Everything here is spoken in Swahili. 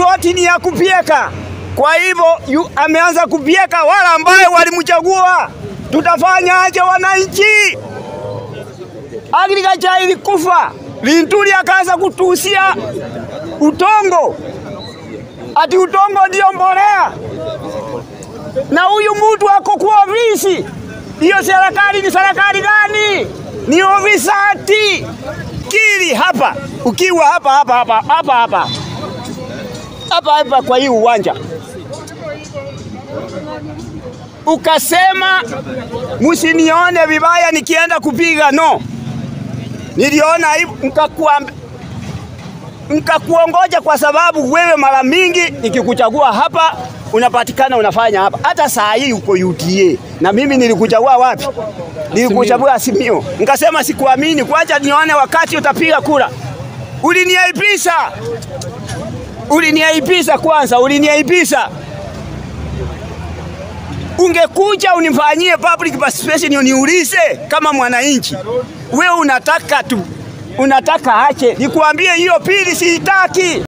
koti ni ya kupieka. Kwa hivyo ameanza kupieka wale ambao walimchagua. Tutafanya aje wananchi? Agriculture ilikufa. Linturi akaanza kutusia utongo. Ati utongo ndio mbolea. Na huyu mtu ako kwa ofisi. Hiyo serikali ni serikali gani? Ni ofisati. Kili hapa. Ukiwa hapa kwa hii uwanja. Ukasema msinione vibaya nikienda kupiga no. Niliona nikakuongoja kwa sababu wewe mara mingi nikikuchagua hapa unapatikana unafanya hapa. Hata saa hii uko UTA. Na mimi nilikuchagua wapi? Nilikuchagua Azimio. Nikasema sikuamini, kwanza nione wakati utapiga kura. Uliniaibisha kwanza, uliniaibisha. Ungekuja unifanyie public participation uniulize kama mwananchi. Wewe unataka ache. Nikuambie hiyo pili siitaki.